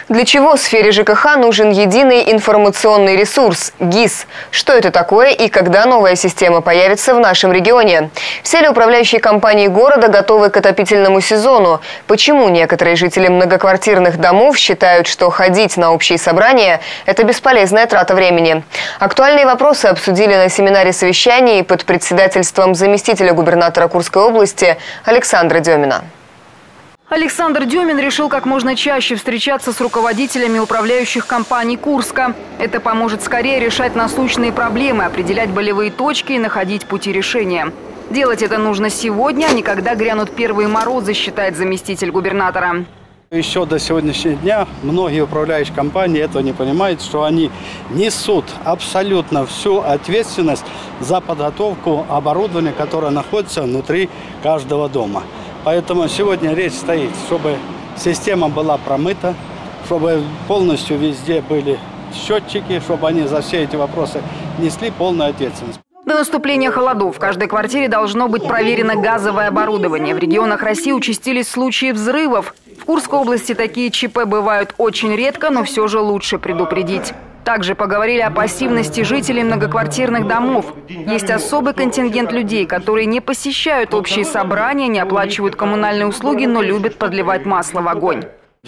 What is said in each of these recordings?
Для чего в сфере ЖКХ нужен единый информационный ресурс – ГИС? Что это такое и когда новая система появится в нашем регионе? Все ли управляющие компании города готовы к отопительному сезону? Почему некоторые жители многоквартирных домов считают, что ходить на общие собрания – это бесполезная трата времени? Актуальные вопросы обсудили на семинаре совещаний под председательством заместителя губернатора Курской области Александра Демина. Александр Демин решил как можно чаще встречаться с руководителями управляющих компаний Курска. Это поможет скорее решать насущные проблемы, определять болевые точки и находить пути решения. Делать это нужно сегодня, а не когда грянут первые морозы, считает заместитель губернатора. Еще до сегодняшнего дня многие управляющие компании этого не понимают, что они несут абсолютно всю ответственность за подготовку оборудования, которое находится внутри каждого дома. Поэтому сегодня речь стоит, чтобы система была промыта, чтобы полностью везде были счетчики, чтобы они за все эти вопросы несли полную ответственность. До наступления холодов в каждой квартире должно быть проверено газовое оборудование. В регионах России участились случаи взрывов. В Курской области такие ЧП бывают очень редко, но все же лучше предупредить. Также поговорили о пассивности жителей многоквартирных домов. Есть особый контингент людей, которые не посещают общие собрания, не оплачивают коммунальные услуги, но любят подливать масло в огонь.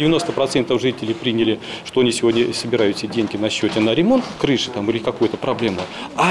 90% жителей приняли, что они сегодня собирают эти деньги на счете на ремонт крыши там, или какой-то проблемы.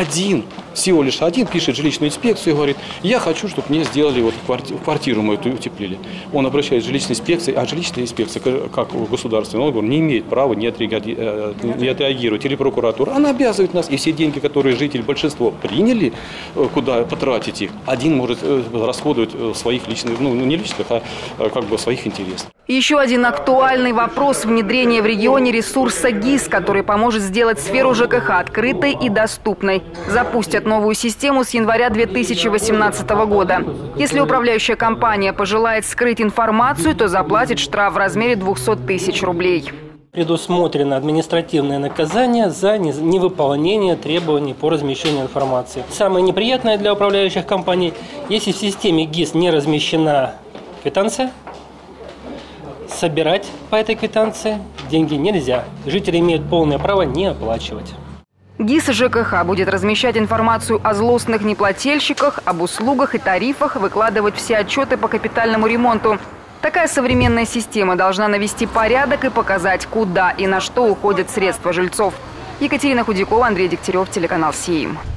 Всего лишь один пишет в жилищную инспекцию и говорит: я хочу, чтобы мне сделали вот квартиру мою утеплили. Он обращается в жилищную инспекцию, а жилищная инспекция, как государственный орган, не имеет права не отреагировать. Или прокуратура. Она обязывает нас, и все деньги, которые жители, большинство приняли, куда потратить их, один может расходовать своих личных, не личных, а как бы своих интересов. Еще один актуальный вопрос – внедрение в регионе ресурса ГИС, который поможет сделать сферу ЖКХ открытой и доступной. Запустят новую систему с января 2018 года. Если управляющая компания пожелает скрыть информацию, то заплатит штраф в размере 200 тысяч рублей. Предусмотрено административное наказание за невыполнение требований по размещению информации. Самое неприятное для управляющих компаний – если в системе ГИС не размещена квитанция, собирать по этой квитанции деньги нельзя. Жители имеют полное право не оплачивать. ГИС ЖКХ будет размещать информацию о злостных неплательщиках, об услугах и тарифах, выкладывать все отчеты по капитальному ремонту. Такая современная система должна навести порядок и показать, куда и на что уходят средства жильцов. Екатерина Худякова, Андрей Дегтярев, телеканал СИИМ.